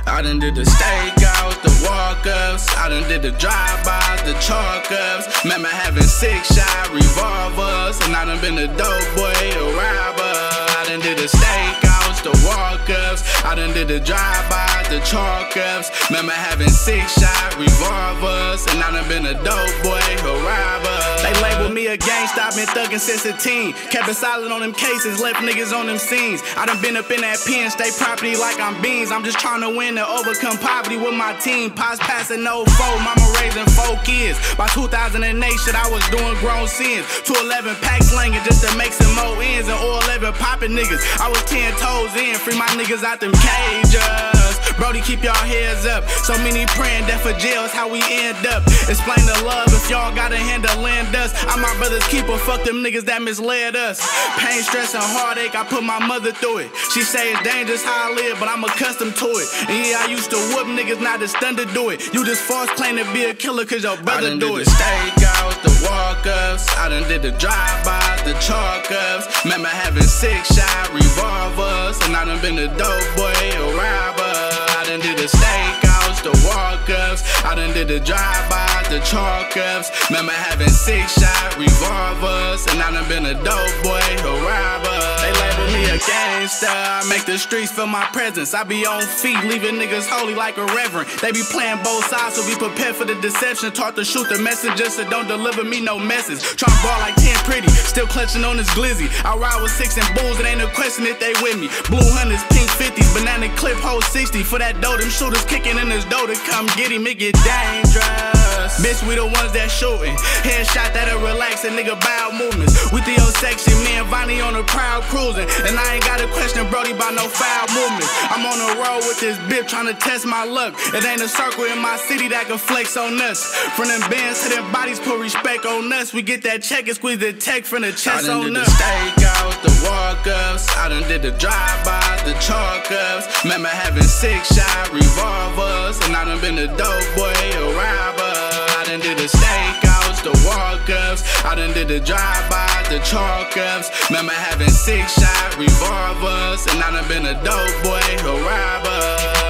I done did the stakeouts, the walk-ups. I done did the drive-bys, the chalk-ups. Remember having 6-shot revolvers. And I done been a dope boy, a robber. I done did the stakeouts, the walk-ups. I done did the drive-bys, the chalk-ups. Remember having 6-shot revolvers. And I done been a dope boy, a robber. They labeled me a gangsta, been thuggin' since a teen. Kept it solid on them cases, left niggas on them scenes. I done been up in that pen, stay property like I'm beans. I'm just trying to win and overcome poverty with my team. Pops passing no foe, mama raising 4 kids. By 2008, shit, I was doing grown sins. 211 pack slanging just to make some more ends. And 11 popping niggas, I was 10 toes in. Free my niggas out them cages. Brody, keep y'all heads up. So many praying death for jails, how we end up. Explain the love if y'all gotta handle land us. I'm my brother's keeper, fuck them niggas that misled us. Pain, stress, and heartache, I put my mother through it. She say it's dangerous how I live, but I'm accustomed to it. And yeah, I used to whoop niggas, not just stunned to do it. You just false claim to be a killer cause your brother do it. I done did the stakeouts, the walk-ups. I done did the drive-bys, the chalk-ups. Remember having 6-shot revolvers. And I done been a dope boy, a robber. I done did the stakeouts, the walk-ups. I done did the drive-bys, the chalk-ups. Remember having 6-shot revolvers. And I done been a dope boy, a robber. They label me a gangsta, I make the streets feel my presence. I be on feet, leaving niggas holy like a reverend. They be playing both sides, so be prepared for the deception. Taught to shoot the messenger, so don't deliver me no message. Tryna ball like 10 pretty, still clutching on this glizzy. I ride with 6 and bulls, it ain't no question if they with me. Blue hunters, pink 50s, banana clip, hold 60. For that dough, them shooters kicking in this dough to come get him, it get dangerous. Bitch, we the ones that shooting. Headshot that'll relax a nigga bowel movements. With the old section, me and Vonnie on the crowd cruising. And I ain't gotta question Brody about no foul movements. I'm on the road with this bitch trying to test my luck. It ain't a circle in my city that can flex on us. From them bands to them bodies, put respect on us. We get that check and squeeze the tech from the chest on us. I done did the stakeouts, the walk-ups. I done did the drive-bys, the chalk-ups. Remember having 6-shot revolvers. And I done been a dope boy, a robber. I done did the stakeouts, the walk-ups. I done did the drive-bys, the chalk-ups. Remember having 6-shot revolvers. And I done been a dope boy, a robber.